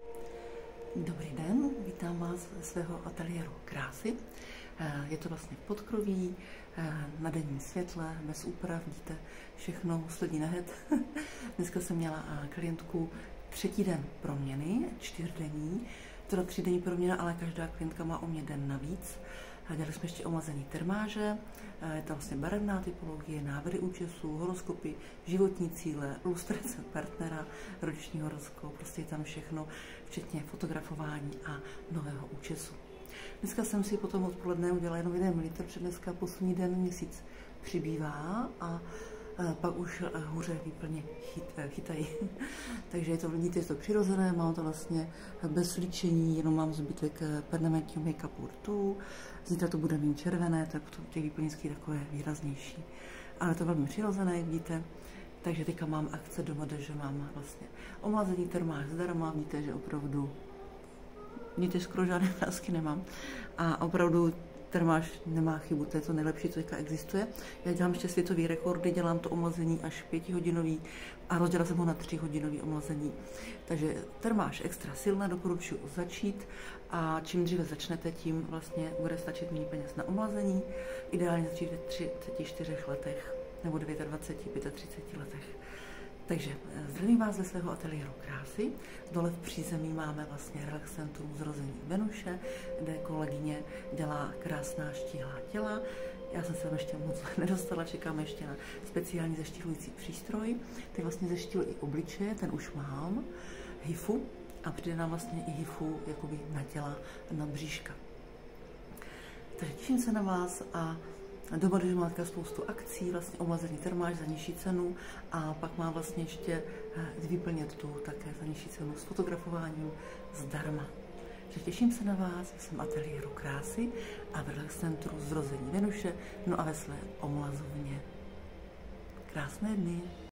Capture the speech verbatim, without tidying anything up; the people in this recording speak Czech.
Dobrý den, vítám vás ze svého ateliéru krásy. Je to vlastně v podkroví, na denním světle, bez úprav, vidíte, všechno sledí nahet. Dneska jsem měla klientku třetí den proměny, čtyřdenní, teda třídenní proměna, ale každá klientka má o mě den navíc. Dělali jsme ještě omlazený termáže, je tam vlastně barevná typologie, návrhy účesů, horoskopy, životní cíle, lustrace partnera, rodiční horoskop, prostě je tam všechno, včetně fotografování a nového účesu. Dneska jsem si potom odpoledne udělala jenom jeden mililitr, protože dneska poslední den měsíc přibývá a pak už hůře výplně chyt, chytají. Takže je to, vidíte, je to přirozené, mám to vlastně bez líčení, jenom mám zbytek permanentního make-upu rtu. Zítra to bude méně červené, tak to těch výplňských takové výraznější. Ale to velmi přirozené, vidíte. Takže teďka mám akce doma, že mám vlastně omlazený termáž zdarma, vidíte, že opravdu vidíte, skoro žádné vrásky nemám. A opravdu termáž nemá chybu, to je to nejlepší, co teďka existuje. Já dělám ještě světové rekordy, dělám to omlazení až pětihodinový a rozdělala jsem ho na tříhodinový omlazení. Takže termáž extra silné, doporučuji začít a čím dříve začnete, tím vlastně bude stačit méně peněz na omlazení. Ideálně začít ve třiceti čtyřech letech nebo dvaceti třiceti pěti letech. Takže zdravím vás ze svého ateliéru krásy. Dole v přízemí máme vlastně relax centrum Zrození Venuše, kde kolegyně dělá krásná štíhlá těla. Já jsem se tam ještě moc nedostala, čekám ještě na speciální zeštilující přístroj. Ty vlastně zeštiluji i obličeje, ten už mám, hifu, a přijde nám vlastně i hifu jakoby na těla, na bříška. Takže těším se na vás a doma, když má spoustu akcí, vlastně omlazený termáž za nižší cenu a pak má vlastně ještě vyplnit tu také za nižší cenu s fotografováním zdarma. Takže těším se na vás, jsem ateliéru krásy a v relax centru Zrození Venuše, no a ve své omlazovně. Krásné dny.